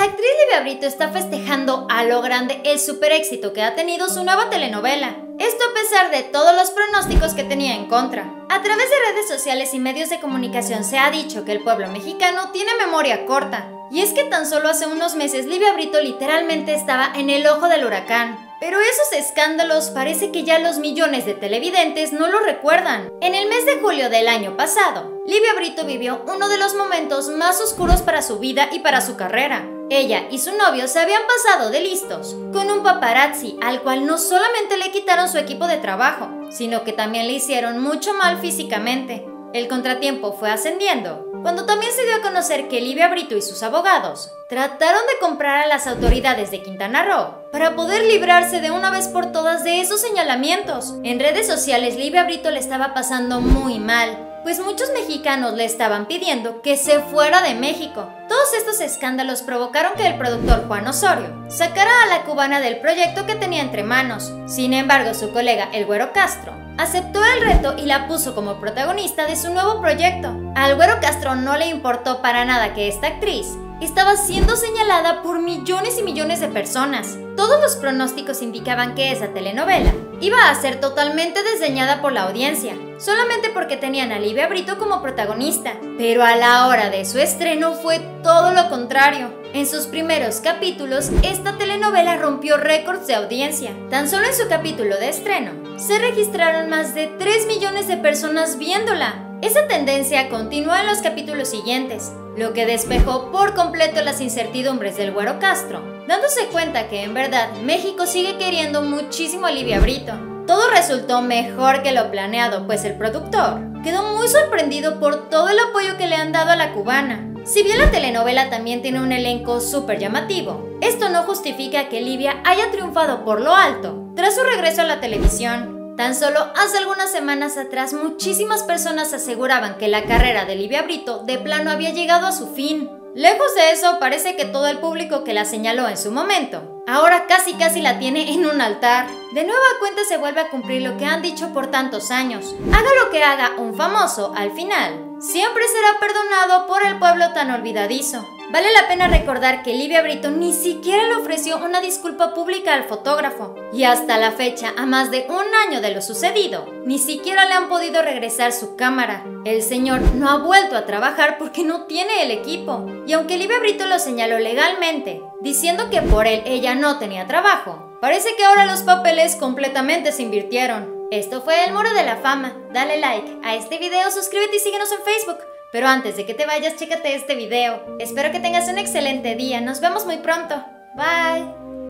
La actriz Livia Brito está festejando a lo grande el super éxito que ha tenido su nueva telenovela. Esto a pesar de todos los pronósticos que tenía en contra. A través de redes sociales y medios de comunicación se ha dicho que el pueblo mexicano tiene memoria corta. Y es que tan solo hace unos meses Livia Brito literalmente estaba en el ojo del huracán. Pero esos escándalos parece que ya los millones de televidentes no lo recuerdan. En el mes de julio del año pasado, Livia Brito vivió uno de los momentos más oscuros para su vida y para su carrera. Ella y su novio se habían pasado de listos con un paparazzi al cual no solamente le quitaron su equipo de trabajo, sino que también le hicieron mucho mal físicamente. El contratiempo fue ascendiendo cuando también se dio a conocer que Livia Brito y sus abogados trataron de comprar a las autoridades de Quintana Roo para poder librarse de una vez por todas de esos señalamientos. En redes sociales Livia Brito le estaba pasando muy mal, pues muchos mexicanos le estaban pidiendo que se fuera de México. Todos estos escándalos provocaron que el productor Juan Osorio sacara a la cubana del proyecto que tenía entre manos. Sin embargo, su colega el Güero Castro aceptó el reto y la puso como protagonista de su nuevo proyecto. Al Güero Castro no le importó para nada que esta actriz estaba siendo señalada por millones y millones de personas. Todos los pronósticos indicaban que esa telenovela iba a ser totalmente desdeñada por la audiencia, solamente porque tenían a Livia Brito como protagonista. Pero a la hora de su estreno fue todo lo contrario. En sus primeros capítulos, esta telenovela rompió récords de audiencia. Tan solo en su capítulo de estreno, se registraron más de 3 millones de personas viéndola. Esa tendencia continuó en los capítulos siguientes, lo que despejó por completo las incertidumbres del Güero Castro, dándose cuenta que en verdad México sigue queriendo muchísimo a Livia Brito. Todo resultó mejor que lo planeado, pues el productor quedó muy sorprendido por todo el apoyo que le han dado a la cubana. Si bien la telenovela también tiene un elenco súper llamativo, esto no justifica que Livia haya triunfado por lo alto tras su regreso a la televisión. Tan solo hace algunas semanas atrás muchísimas personas aseguraban que la carrera de Livia Brito de plano había llegado a su fin. Lejos de eso, parece que todo el público que la señaló en su momento ahora casi la tiene en un altar. De nueva cuenta se vuelve a cumplir lo que han dicho por tantos años. Haga lo que haga un famoso, al final siempre será perdonado por el pueblo tan olvidadizo. Vale la pena recordar que Livia Brito ni siquiera le ofreció una disculpa pública al fotógrafo. Y hasta la fecha, a más de un año de lo sucedido, ni siquiera le han podido regresar su cámara. El señor no ha vuelto a trabajar porque no tiene el equipo. Y aunque Livia Brito lo señaló legalmente, diciendo que por él ella no tenía trabajo, parece que ahora los papeles completamente se invirtieron. Esto fue El Muro de la Fama. Dale like a este video, suscríbete y síguenos en Facebook. Pero antes de que te vayas, chécate este video. Espero que tengas un excelente día. Nos vemos muy pronto. Bye.